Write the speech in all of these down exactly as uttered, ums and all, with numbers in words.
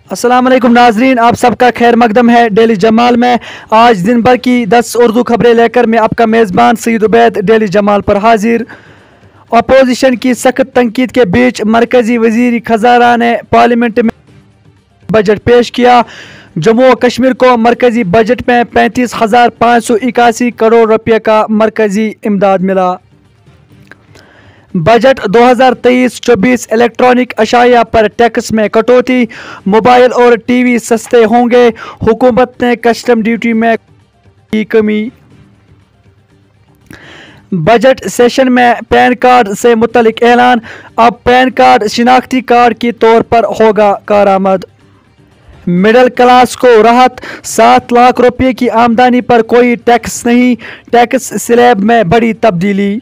अस्सलाम वालेकुम नाजरीन, आप सबका खैर मकदम है डेली जमाल में। आज दिन भर की दस उर्दू खबरें लेकर मैं आपका मेज़बान सईद उबैद डेली जमाल पर हाजिर। अपोजिशन की सख्त तनकीद के बीच मरकजी वजीर खजाना ने पार्लियामेंट में बजट पेश किया। जम्मू व कश्मीर को मरकजी बजट में पैंतीस हज़ार पाँच सौ इक्यासी करोड़ रुपये का मरकजी इमदाद मिला। बजट दो हज़ार तेईस चौबीस इलेक्ट्रॉनिक अशाया पर टैक्स में कटौती, मोबाइल और टीवी सस्ते होंगे, हुकूमत ने कस्टम ड्यूटी में की कमी। बजट सेशन में पैन कार्ड से मुतल्लिक ऐलान, अब पैन कार्ड शिनाख्ती कार्ड के तौर पर होगा कारआमद। मिडिल क्लास को राहत, सात लाख रुपये की आमदनी पर कोई टैक्स नहीं, टैक्स स्लैब में बड़ी तब्दीली।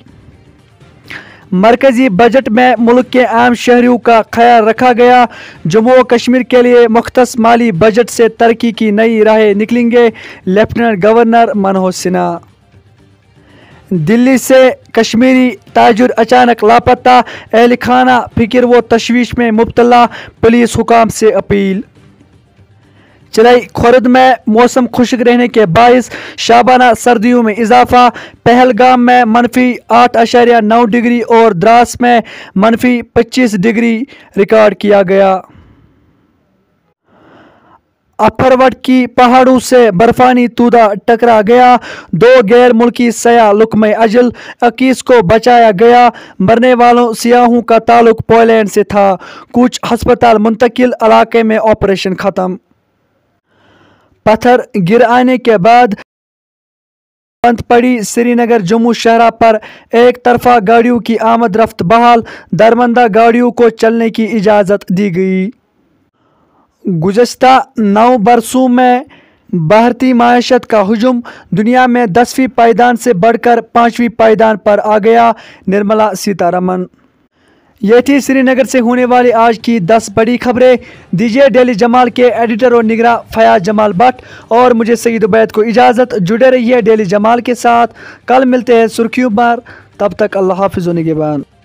मरकजी बजट में मुल्क के आम शहरियों का ख्याल रखा गया। जम्मू व कश्मीर के लिए मुख्तस माली बजट से तरक्की की नई राहें निकलेंगे, लेफ्टिनेंट गवर्नर मनोज सिन्हा। दिल्ली से कश्मीरी ताजिर अचानक लापता, अहल खाना फिक्र व तशवीश में मुब्तला, पुलिस हुकाम से अपील। चलाई खुर्द में मौसम खुश्क रहने के बायस शाबाना सर्दियों में इजाफा, पहलगाम में मनफी आठ अशारिया नौ डिग्री और द्रास में मनफी पच्चीस डिग्री रिकॉर्ड किया गया। अफरवट की पहाड़ों से बर्फानी तूदा टकरा गया, दो गैर मुल्की सयाह लुकमे अजल, इक्कीस को बचाया गया। मरने वालों सियाहों का ताल्लुक पोलैंड से था, कुछ हस्पताल मुंतकिल, इलाके में ऑपरेशन खत्म। पत्थर गिर आने के बाद बंद पड़ी श्रीनगर जम्मू शहरा पर एक तरफा गाड़ियों की आमद रफ्त बहाल, दरमंदा गाड़ियों को चलने की इजाज़त दी गई। गुज़श्ता नौ बरसों में भारतीय माशत का हुजूम दुनिया में दसवीं पायदान से बढ़कर पाँचवीं पायदान पर आ गया, निर्मला सीतारमन। ये थी श्रीनगर से होने वाली आज की दस बड़ी खबरें। दीजिए डेली जमाल के एडिटर और निगरां फयाज जमाल भट्ट और मुझे सईद उबैद को इजाज़त। जुड़े रहिए डेली जमाल के साथ, कल मिलते हैं सुर्खियों पर, तब तक अल्लाह हाफिज़ व निगहबान।